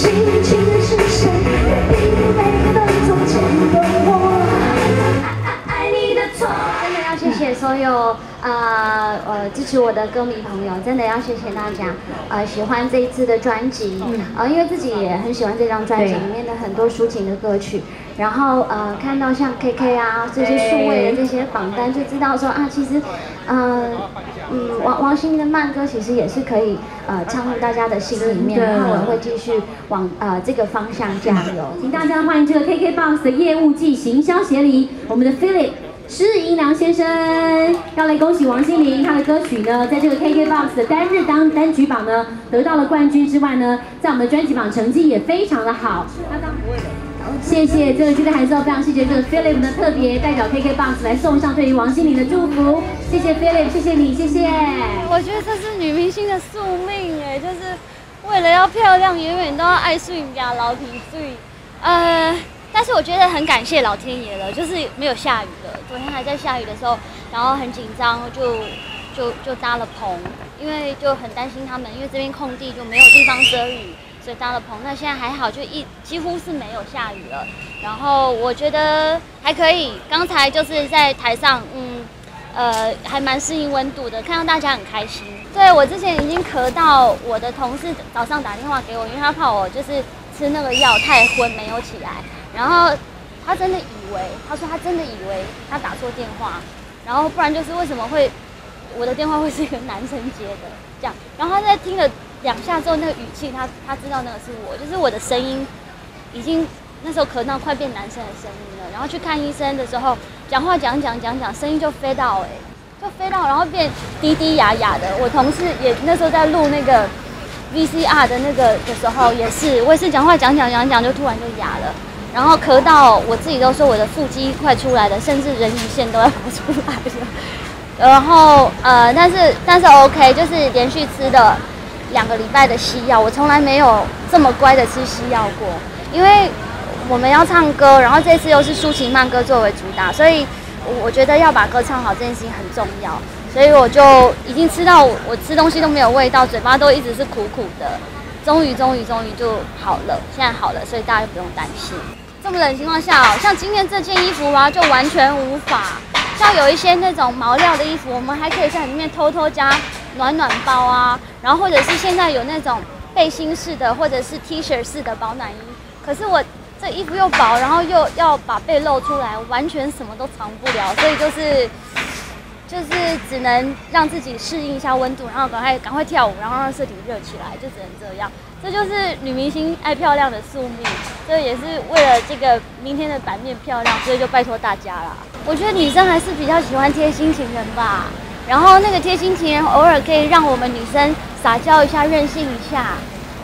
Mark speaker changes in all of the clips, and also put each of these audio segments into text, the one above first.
Speaker 1: 心情的是谁？比每个从前的我，爱你的错。真的要谢谢所有支持我的歌迷朋友，真的要谢谢大家喜欢这一次的专辑，因为自己也很喜欢这张专辑里面的很多抒情的歌曲。然后看到像 KK 啊这些数位的这些榜单，就知道说啊，其实王心凌的慢歌其实也是可以唱入大家的心里面，然后我会继续往这个方向加油。
Speaker 2: 请大家欢迎这个 KKBOX 的业务暨行销协理，我们的 Philip 施银良先生，要来恭喜王心凌，她的歌曲呢，在这个 KKBOX 的单日单曲榜呢得到了冠军之外呢，在我们的专辑榜成绩也非常的好。谢谢，这个今天还是要非常谢谢这个 Philip 呢，特别代表 KKBOX 来送上对于王心凌的祝福。谢谢 Philip， 谢谢你，谢谢。
Speaker 3: 我觉得这是女明星的宿命哎，就是为了要漂亮，永远都要爱睡呀，老皮睡。但是我觉得很感谢老天爷了，就是没有下雨了。昨天还在下雨的时候，然后很紧张，就搭了棚，因为就很担心他们，因为这边空地就没有地方遮雨。所以搭了棚，那现在还好，就几乎是没有下雨了。然后我觉得还可以，刚才就是在台上，还蛮适应温度的，看到大家很开心。对，我之前已经咳到，我的同事早上打电话给我，因为他怕我就是吃那个药太昏没有起来，然后他真的以为，他说他真的以为他打错电话，然后不然就是为什么会我的电话会是一个男生接的这样，然后他在听了2下之后，那个语气他知道那个是我，就是我的声音已经那时候咳到快变男生的声音了。然后去看医生的时候，讲话讲，声音就飞到就飞到，然后变低低哑哑的。我同事也那时候在录那个 VCR 的那个的时候，也是我也是讲话讲，就突然就哑了，然后咳到我自己都说我的腹肌快出来了，甚至人鱼线都要跑出来了。然后但是 OK， 就是连续吃的2个礼拜的西药，我从来没有这么乖的吃西药过。因为我们要唱歌，然后这次又是抒情慢歌作为主打，所以我觉得要把歌唱好这件事情很重要。所以我就已经吃到我吃东西都没有味道，嘴巴都一直是苦苦的。终于就好了，现在好了，所以大家就不用担心。这么冷的情况下，像今天这件衣服啊，就完全无法。像有一些那种毛料的衣服，我们还可以在里面偷偷加暖包啊，然后或者是现在有那种背心式的，或者是 T 恤式的保暖衣。可是我这衣服又薄，然后又要把背露出来，完全什么都藏不了，所以就是只能让自己适应一下温度，然后赶快跳舞，然后让色体热起来，就只能这样。这就是女明星爱漂亮的宿命，这也是为了这个明天的版面漂亮，所以就拜托大家啦。我觉得女生还是比较喜欢贴心情人吧，然后那个贴心情人偶尔可以让我们女生撒娇一下、任性一下，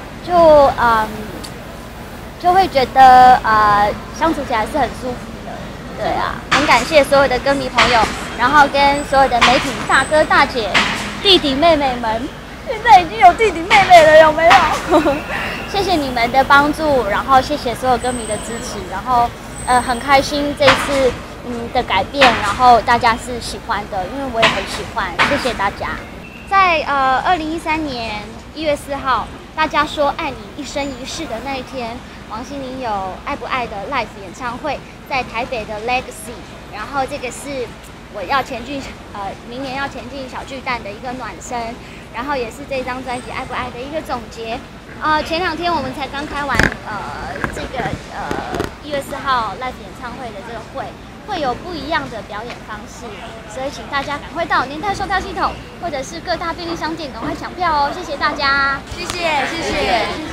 Speaker 3: 就会觉得相处起来是很舒服的。对啊，很感谢所有的歌迷朋友，然后跟所有的媒体大哥大姐、弟弟妹妹们，现在已经有弟弟妹妹了，有没有？谢谢你们的帮助，然后谢谢所有歌迷的支持，然后很开心这一次的改变，然后大家是喜欢的，因为我也很喜欢，谢谢大家。在2013年1月4号，大家说爱你一生一世的那一天，王心凌有爱不爱的 live 演唱会，在台北的 Legacy， 然后这个是我要明年要前进小巨蛋的一个暖身，然后也是这张专辑爱不爱的一个总结。前2天我们才刚开完这个1月4号 live 演唱会的这个会有不一样的表演方式，所以请大家赶快到年代售票系统或者是各大便利商店赶快抢票哦！谢谢大家，谢谢。